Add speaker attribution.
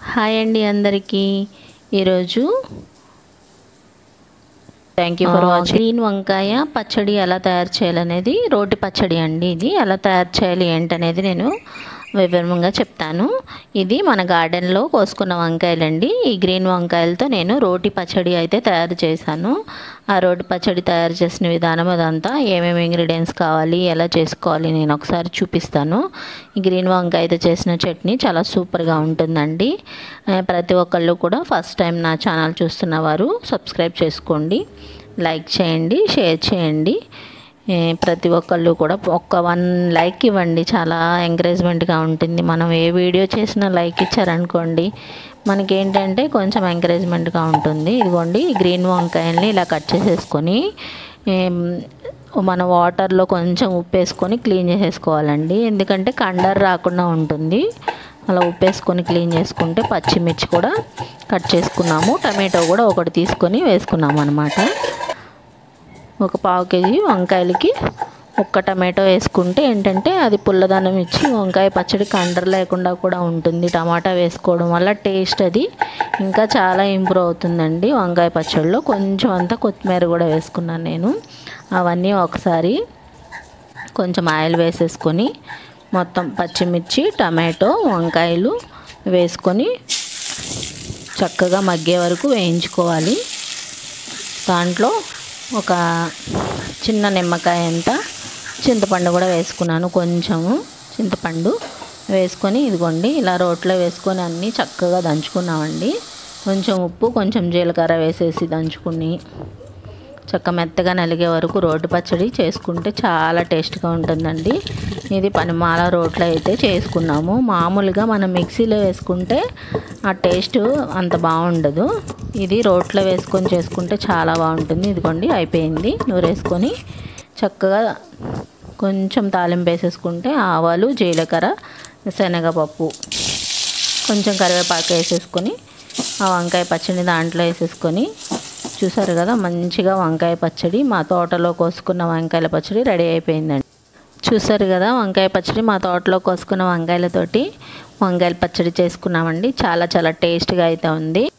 Speaker 1: Hi అండి అందరికీ ఈరోజు thank you for watching green వంకాయ పచ్చడి ఎలా తయారు చేయాలనేది రోటి పచ్చడి అండి. ఇది ఎలా తయారు చేయాలి ఏంటనేది నేను వివరంగా చెప్తాను. ఇది మన గార్డెన్లో కోసుకున్న వంకాయలండి. ఈ గ్రీన్ వంకాయలతో నేను రోటి పచ్చడి అయితే తయారు చేశాను. ఆ రోటి పచ్చడి తయారు చేసిన విధానం అదంతా ఏమేమి ఇంగ్రీడియంట్స్ కావాలి ఎలా చేసుకోవాలి నేను ఒకసారి చూపిస్తాను. ఈ గ్రీన్ వంకాయతో చేసిన చట్నీ చాలా సూపర్గా ఉంటుందండి. ప్రతి ఒక్కళ్ళు కూడా ఫస్ట్ టైం నా ఛానల్ చూస్తున్న వారు సబ్స్క్రైబ్ చేసుకోండి, లైక్ చేయండి, షేర్ చేయండి. ప్రతి ఒక్కళ్ళు కూడా ఒక్క 1 లైక్ ఇవ్వండి, చాలా ఎంకరేజ్మెంట్గా ఉంటుంది. మనం ఏ వీడియో చేసినా లైక్ ఇచ్చారనుకోండి మనకేంటంటే కొంచెం ఎంకరేజ్మెంట్గా ఉంటుంది. ఇదిగోండి ఈ గ్రీన్ వంకాయల్ని ఇలా కట్ చేసేసుకొని మన వాటర్లో కొంచెం ఉప్పు వేసుకొని క్లీన్ చేసేసుకోవాలండి. ఎందుకంటే కండర్ రాకుండా ఉంటుంది. అలా ఉప్పు వేసుకొని క్లీన్ చేసుకుంటే పచ్చిమిర్చి కూడా కట్ చేసుకున్నాము, టమాటో కూడా ఒకటి తీసుకొని వేసుకున్నాము అనమాట. ఒక 1/2 కేజీ వంకాయలకి ఒక్క టమాటో వేసుకుంటే ఏంటంటే అది పుల్లదనం ఇచ్చి వంకాయ పచ్చడి కండర లేకుండా కూడా ఉంటుంది. టమాటా వేసుకోవడం వల్ల టేస్ట్ అది ఇంకా చాలా ఇంప్రూవ్ అవుతుందండి వంకాయ పచ్చడిలో. కొంచెం అంతా కొత్తిమీర కూడా వేసుకున్నాను నేను. అవన్నీ ఒకసారి కొంచెం ఆయిల్ వేసేసుకొని మొత్తం పచ్చిమిర్చి టమాటో వంకాయలు వేసుకొని చక్కగా మగ్గే వరకు వేయించుకోవాలి. దాంట్లో ఒక చిన్న నిమ్మకాయ అంత చింతపండు కూడా వేసుకున్నాను. కొంచెము చింతపండు వేసుకొని ఇదిగోండి ఇలా రోట్లో వేసుకొని అన్నీ చక్కగా దంచుకున్నామండి. కొంచెం ఉప్పు కొంచెం జీలకర్ర వేసేసి దంచుకుని చక్క మెత్తగా నలిగే వరకు రోటి పచ్చడి చేసుకుంటే చాలా టేస్ట్గా ఉంటుందండి. ఇది పనిమాల రోట్లో అయితే చేసుకున్నాము. మామూలుగా మనం మిక్సీలో వేసుకుంటే ఆ టేస్ట్ అంత బాగుండదు. ఇది రోట్లో వేసుకొని చేసుకుంటే చాలా బాగుంటుంది. ఇదిగోండి అయిపోయింది. నూరేసుకొని చక్కగా కొంచెం తాలింపు వేసేసుకుంటే ఆవాలు జీలకర్ర శనగపప్పు కొంచెం కరివేపాకు వేసేసుకొని ఆ వంకాయ పచ్చడి దాంట్లో వేసేసుకొని చూసారు కదా మంచిగా వంకాయ పచ్చడి మా తోటలో కోసుకున్న వంకాయల పచ్చడి రెడీ అయిపోయిందండి. చూసారు కదా వంకాయ పచ్చడి మా తోటలో కోసుకున్న వంకాయలతోటి వంకాయల పచ్చడి చేసుకున్నామండి. చాలా చాలా టేస్ట్గా అయితే ఉంది.